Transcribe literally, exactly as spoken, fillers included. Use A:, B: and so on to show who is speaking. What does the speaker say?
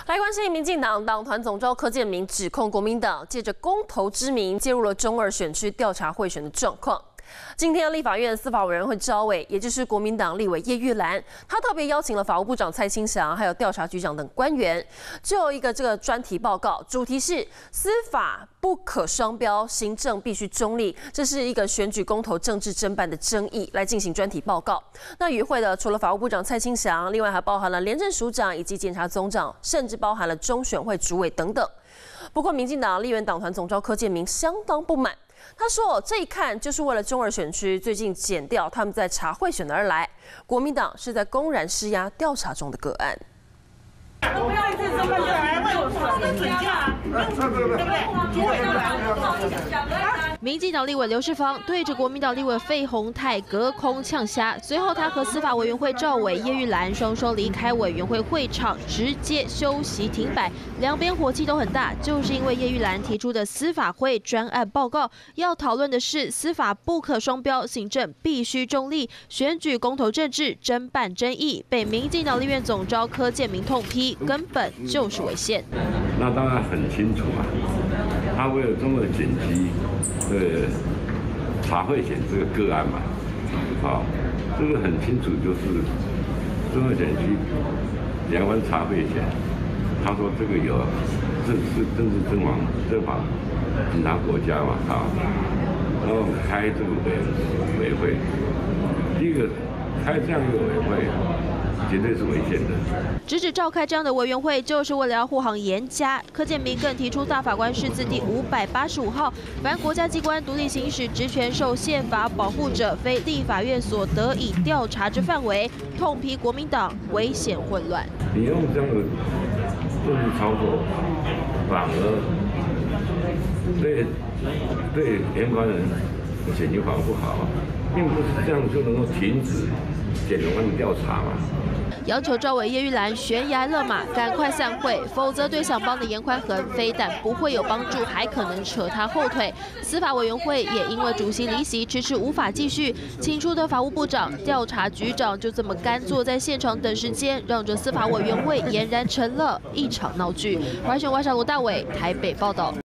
A: 来关心民进党党团总召柯建铭指控国民党借着公投之名介入了中二选区调查贿选的状况。今天立法院司法委员会召委，也就是国民党立委叶玉兰，他特别邀请了法务部长蔡清祥，还有调查局长等官员，就有一个这个专题报告，主题是司法不可双标，行政必须中立，这是一个选举公投政治侦办的争议，来进行专题报告。那与会的除了法务部长蔡清祥，另外还包含了廉政署长以及检察总长，甚至包含了中选会主委等等。不过，民进党立院党团总召柯建铭相当不满。他说：“这一看就是为了中二选区最近检调他们在查贿选的而来，国民党是在公然施压调查中的个案。”
B: 都不要一次申办就来为我说跟准假，对不对？主委都来。
C: 民进党立委刘世芳对着国民党立委费鸿泰隔空呛虾，随后他和司法委员会召委叶玉兰双双离开委员会会场，直接休息停摆，两边火气都很大，就是因为叶玉兰提出的司法会专案报告，要讨论的是司法不可双标，行政必须中立，选举公投政治侦办争议，被民进党立院总召柯建铭痛批。根本就是违宪。
D: 那当然很清楚啊，他为了中二选区的查贿选这个个案嘛，啊，这个很清楚就是中二选区两湾查贿选，他说这个有政是政治侦防侦防警察国家嘛，啊，然后开这个委委会，第一个开这样一个委会。绝对是违宪的。
C: 直指召开这样的委员会，就是为了要护航严家。柯建铭更提出大法官释字第五百八十五号，凡国家机关独立行使职权受宪法保护者，非立法院所得以调查之范围，痛批国民党危险混乱。
D: 你用这样的政治操作，反而对对联官人选情反而不好，并不是这样就能够停止检察官的调查嘛。
C: 要求召委叶玉兰悬崖勒马，赶快散会，否则对想帮的严宽恒非但不会有帮助，还可能扯他后腿。司法委员会也因为主席离席，迟迟无法继续，请出的法务部长、调查局长就这么干坐在现场等时间，让这司法委员会俨然成了一场闹剧。华视外上罗大伟台北报道。